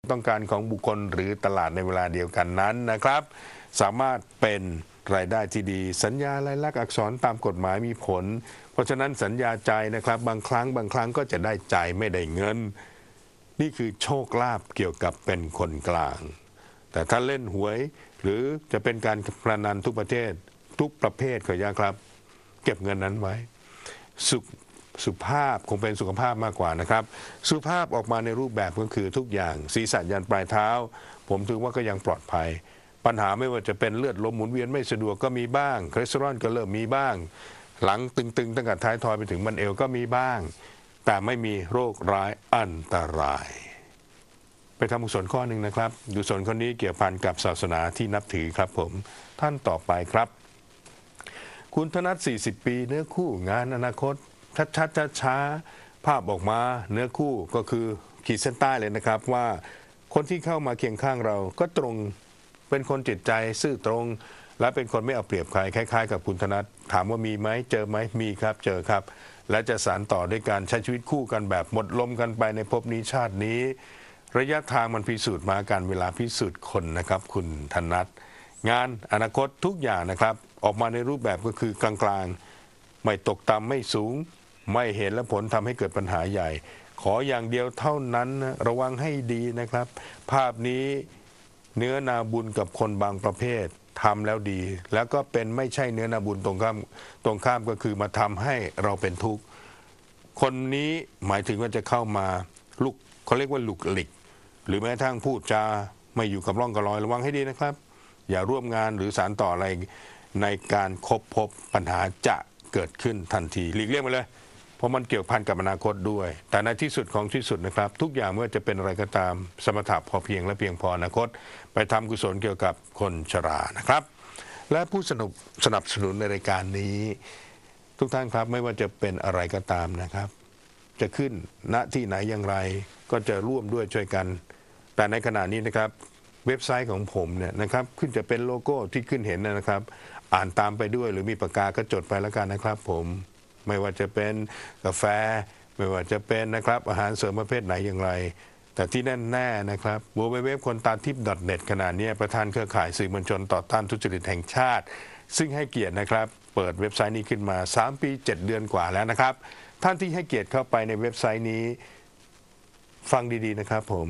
ต้องการของบุคคลหรือตลาดในเวลาเดียวกันนั้นนะครับสามารถเป็นรายได้ที่ดีสัญญาลายลักษณ์อักษรตามกฎหมายมีผลเพราะฉะนั้นสัญญาใจนะครับบางครั้งก็จะได้ใจไม่ได้เงินนี่คือโชคลาภเกี่ยวกับเป็นคนกลางแต่ถ้าเล่นหวยหรือจะเป็นการพนันทุกประเภทขออนุญาตครับเก็บเงินนั้นไว้สุภาพคงเป็นสุขภาพมากกว่านะครับสุภาพออกมาในรูปแบบก็คือทุกอย่างศีรษะยันปลายเท้าผมถือว่าก็ยังปลอดภัยปัญหาไม่ว่าจะเป็นเลือดลมหมุนเวียนไม่สะดวกก็มีบ้างคอเลสเตอรอลก็เริ่มมีบ้างหลังตึงๆตั้งแต่ท้ายทอยไปถึงบั้นเอวก็มีบ้างแต่ไม่มีโรคร้ายอันตรายไปทำกุศลข้อหนึ่งนะครับกุศลข้อนี้เกี่ยวพันกับศาสนาที่นับถือครับผมท่านต่อไปครับคุณธนัท40 ปีเนื้อคู่งานอนาคตชัดช้าภาพออกมาเนื้อคู่ก็คือขีดเส้นใต้เลยนะครับว่าคนที่เข้ามาเคียงข้างเราก็ตรงเป็นคนจิตใจซื่อตรงและเป็นคนไม่เอาเปรียบใครคล้ายๆกับคุณธนัทถามว่ามีไหมเจอไหมมีครับเจอครับและจะสานต่อด้วยการใช้ชีวิตคู่กันแบบหมดลมกันไปในภพนี้ชาตินี้ระยะทางมันพิสูจน์มาการเวลาพิสูจน์คนนะครับคุณธนัทงานอนาคตทุกอย่างนะครับออกมาในรูปแบบก็คือกลางๆไม่ตกต่ำไม่สูงไม่เห็นและผลทำให้เกิดปัญหาใหญ่ขออย่างเดียวเท่านั้นนะระวังให้ดีนะครับภาพนี้เนื้อนาบุญกับคนบางประเภททำแล้วดีแล้วก็เป็นไม่ใช่เนื้อนาบุญตรงข้ามก็คือมาทำให้เราเป็นทุกข์คนนี้หมายถึงว่าจะเข้ามาลุกเขาเรียกว่าลุกหลิกหรือแม้กระทั่งพูดจาไม่อยู่กับร่องกับรอยระวังให้ดีนะครับอย่าร่วมงานหรือสารต่ออะไรในการพบปัญหาจะเกิดขึ้นทันทีหลีกเลี่ยงไปเลยเพราะมันเกี่ยวพันกับอนาคตด้วยแต่ในที่สุดของที่สุดนะครับทุกอย่างเมื่อจะเป็นอะไรก็ตามสมถะพอเพียงและเพียงพออนาคตไปทำกุศลเกี่ยวกับคนชรานะครับและผู้สนับสนุนในรายการนี้ทุกท่านครับไม่ว่าจะเป็นอะไรก็ตามนะครับจะขึ้นณที่ไหนอย่างไรก็จะร่วมด้วยช่วยกันแต่ในขณะนี้นะครับเว็บไซต์ของผมเนี่ยนะครับขึ้นจะเป็นโลโก้ที่ขึ้นเห็นนะครับอ่านตามไปด้วยหรือมีปากกาก็จดไปแล้วกันนะครับผมไม่ว่าจะเป็นกาแฟไม่ว่าจะเป็นนะครับอาหารเสริมประเภทไหนอย่างไรแต่ที่แน่ๆนะครับwww.kontatips.net ขณะนี้ประธานเครือข่ายสื่อมวลชนต่อต้านทุจริตแห่งชาติซึ่งให้เกียรตินะครับเปิดเว็บไซต์นี้ขึ้นมา3 ปี 7 เดือนกว่าแล้วนะครับท่านที่ให้เกียรติเข้าไปในเว็บไซต์นี้ฟังดีๆนะครับผม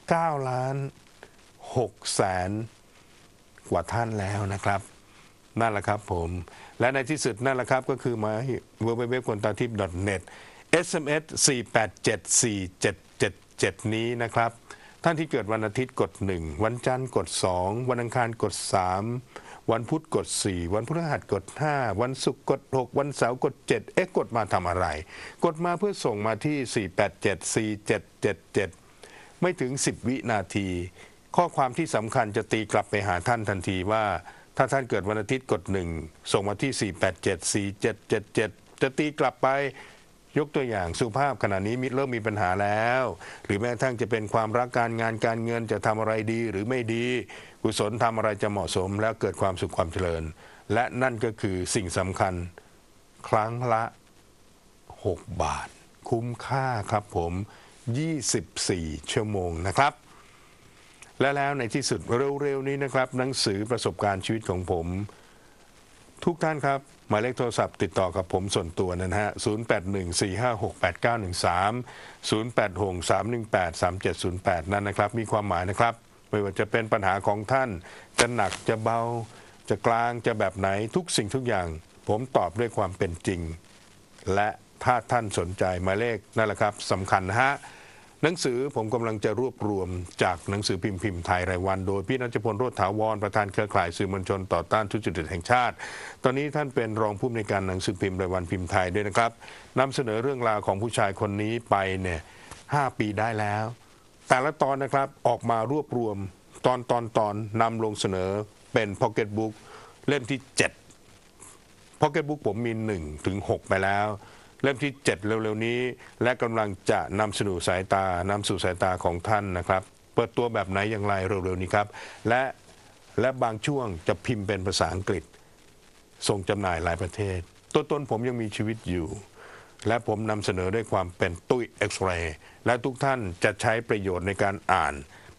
19,600,000 กว่าท่านแล้วนะครับนั่นแหละครับผมและในที่สุดนั่นแหละครับก็คือมา www.kontatips.net SMS 4874777นี้นะครับท่านที่เกิดวันอาทิตย์กด1วันจันทร์กด2วันอังคารกด3วันพุธกด4วันพฤหัสกด5วันศุกร์กด6วันเสาร์กด7กดมาทำอะไรกดมาเพื่อส่งมาที่4874777ไม่ถึง10 วินาทีข้อความที่สำคัญจะตีกลับไปหาท่านทันทีว่าถ้าท่านเกิดวันอาทิตย์กด1ส่งมาที่4874777จะตีกลับไปยกตัวอย่างสุภาพขณะนี้เริ่มมีปัญหาแล้วหรือแม้กระทั่งจะเป็นความรักการงานการเงินจะทำอะไรดีหรือไม่ดีกุศลทำอะไรจะเหมาะสมแล้วเกิดความสุขความเจริญและนั่นก็คือสิ่งสำคัญครั้งละ6 บาทคุ้มค่าครับผม24 ชั่วโมงนะครับและแล้วในที่สุดเร็วๆนี้นะครับหนังสือประสบการณ์ชีวิตของผมทุกท่านครับหมายเลขโทรศัพท์ติดต่อกับผมส่วนตัวนะฮะ0814568913 0863183708นั่นนะครับมีความหมายนะครับไม่ว่าจะเป็นปัญหาของท่านจะหนักจะเบาจะกลางจะแบบไหนทุกสิ่งทุกอย่างผมตอบด้วยความเป็นจริงและถ้าท่านสนใจหมายเลขนั่นแหละครับสำคัญนะฮะหนังสือผมกำลังจะรวบรวมจากหนังสือพิมพ์ไทยรายวันโดยพี่ณัฐพล โรจน์ถาวรประธานเครือข่ายสื่อมวลชนต่อต้านทุจริตแห่งชาติตอนนี้ท่านเป็นรองผู้อำนวยการหนังสือพิมพ์รายวันพิมพ์ไทยด้วยนะครับนำเสนอเรื่องราวของผู้ชายคนนี้ไปเนี่ย5 ปีได้แล้วแต่ละตอนนะครับออกมารวบรวมตอนนำลงเสนอเป็นพ็อกเก็ตบุ๊กเล่มที่7พ็อกเก็ตบุ๊กผมมี1 ถึง 6ไปแล้วเล่มที่7เร็วๆนี้และกำลังจะนำสู่สายตาของท่านนะครับเปิดตัวแบบไหนอย่างไรเร็วๆนี้ครับและบางช่วงจะพิมพ์เป็นภาษาอังกฤษส่งจำหน่ายหลายประเทศตัวตนผมยังมีชีวิตอยู่และผมนำเสนอด้วยความเป็นตุ้ยเอ็กซ์เรย์และทุกท่านจะใช้ประโยชน์ในการอ่านไป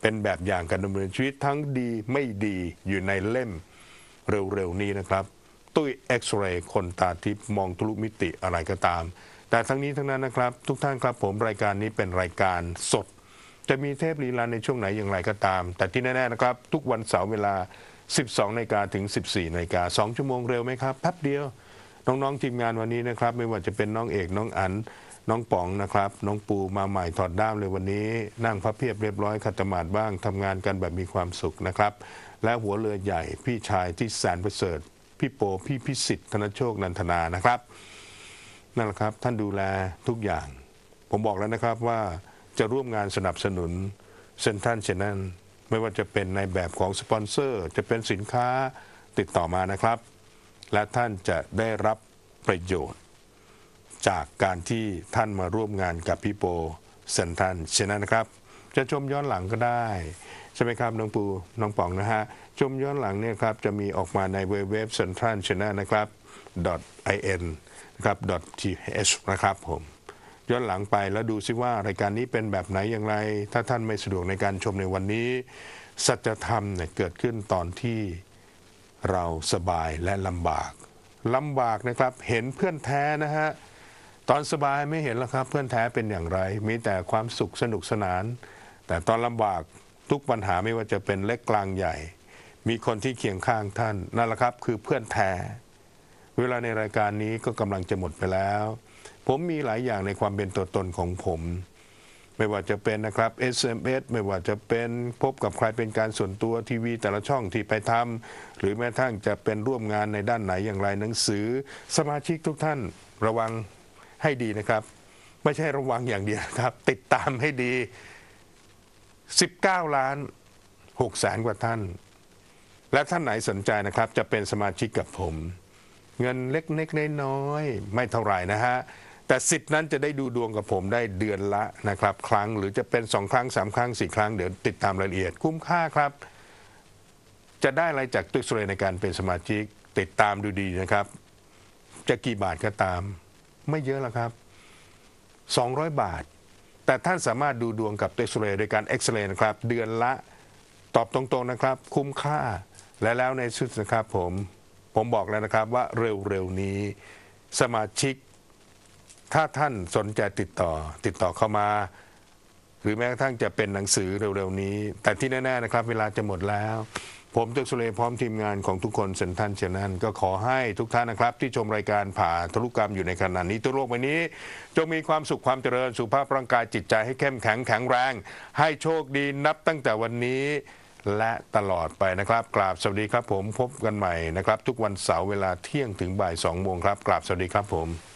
เป็นแบบอย่างการดำเนินชีวิตทั้งดีไม่ดีอยู่ในเล่มเร็วๆนี้นะครับตุ้ยเอ็กซเรย์คนตาทิพย์มองทะลุมิติอะไรก็ตามแต่ทั้งนี้ทั้งนั้นนะครับทุกท่านครับผมรายการนี้เป็นรายการสดจะมีเทปรีลันในช่วงไหนอย่างไรก็ตามแต่ที่แน่ๆนะครับทุกวันเสาร์เวลา 12 นาฬิกาถึง 14 นาฬิกา2 ชั่วโมงเร็วไหมครับแป๊บเดียวน้องๆทีมงานวันนี้นะครับไม่ว่าจะเป็นน้องเอกน้องอั๋นน้องป๋องนะครับน้องปูมาใหม่ถอดด้ามเลยวันนี้นั่งพับเพียบเรียบร้อยขัดสมาธิบ้างทำงานกันแบบมีความสุขนะครับและหัวเรือใหญ่พี่ชายที่แสนประเสริฐพี่โปพี่พิสิทธิ์ธนโชคนันทนานะครับนั่นแหละครับท่านดูแลทุกอย่างผมบอกแล้วนะครับว่าจะร่วมงานสนับสนุนเซ็นทรัลเชนนันไม่ว่าจะเป็นในแบบของสปอนเซอร์จะเป็นสินค้าติดต่อมานะครับและท่านจะได้รับประโยชน์จากการที่ท่านมาร่วมงานกับพี่โปเซ็นทรัลเชนนันนะครับจะชมย้อนหลังก็ได้ใช่ไหมครับน้องปูน้องป๋องนะฮะชมย้อนหลังเนี่ยครับจะมีออกมาในเว็บเซ็นทรัลเชนนันนะครับ .in นะครับ .th นะครับผมย้อนหลังไปแล้วดูซิว่ารายการนี้เป็นแบบไหนอย่างไร ถ้าท่านไม่สะดวกในการชมในวันนี้สัจธรรมเนี่ยเกิดขึ้นตอนที่เราสบายและลำบากนะครับเห็นเพื่อนแท้นะฮะตอนสบายไม่เห็นแล้วครับเพื่อนแท้เป็นอย่างไรมีแต่ความสุขสนุกสนานแต่ตอนลำบากทุกปัญหาไม่ว่าจะเป็นเล็กกลางใหญ่มีคนที่เคียงข้างท่านนั่นแหละครับคือเพื่อนแท้เวลาในรายการนี้ก็กำลังจะหมดไปแล้วผมมีหลายอย่างในความเป็นตัวตนของผมไม่ว่าจะเป็นนะครับ SMS ไม่ว่าจะเป็นพบกับใครเป็นการส่วนตัวทีวีแต่ละช่องที่ไปทำหรือแม้ทั้งจะเป็นร่วมงานในด้านไหนอย่างไรหนังสือสมาชิกทุกท่านระวังให้ดีนะครับไม่ใช่ระวังอย่างเดียวครับติดตามให้ดี19 ล้าน6 แสนกว่าท่านและท่านไหนสนใจนะครับจะเป็นสมาชิกกับผมเงินเล็กๆน้อยๆไม่เท่าไหร่นะฮะแต่สิทธิ์นั้นจะได้ดูดวงกับผมได้เดือนละนะครับครั้งหรือจะเป็น2 ครั้ง3 ครั้ง4 ครั้งเดี๋ยวติดตามรายละเอียดคุ้มค่าครับจะได้อะไรจากตุ้ยสุเรในการเป็นสมาชิกติดตามดูดีนะครับจะกี่บาทก็ตามไม่เยอะหรอกครับ200 บาทแต่ท่านสามารถดูดวงกับตุ้ยสุเรโดยการเอ็กซเรย์นะครับเดือนละตอบตรงๆนะครับคุ้มค่าและแล้วในสุดนะครับผมบอกแล้วนะครับว่าเร็วๆนี้สมาชิกถ้าท่านสนใจติดต่อเข้ามาหรือแม้กระทั่งจะเป็นหนังสือเร็วๆนี้แต่ที่แน่ๆนะครับเวลาจะหมดแล้วผมตุ้ยสุเรพร้อมทีมงานของทุกคนเซ็นทรัลเชนนันก็ขอให้ทุกท่านนะครับที่ชมรายการผ่าทะลุกรรมอยู่ในขณะนี้ทั่วโลกใบนี้จงมีความสุขความเจริญสุขภาพร่างกายจิตใจให้เข้มแข็งแข็งแรงให้โชคดีนับตั้งแต่วันนี้และตลอดไปนะครับกราบสวัสดีครับผมพบกันใหม่นะครับทุกวันเสาร์เวลาเที่ยงถึงบ่าย 2 โมงครับกราบสวัสดีครับผม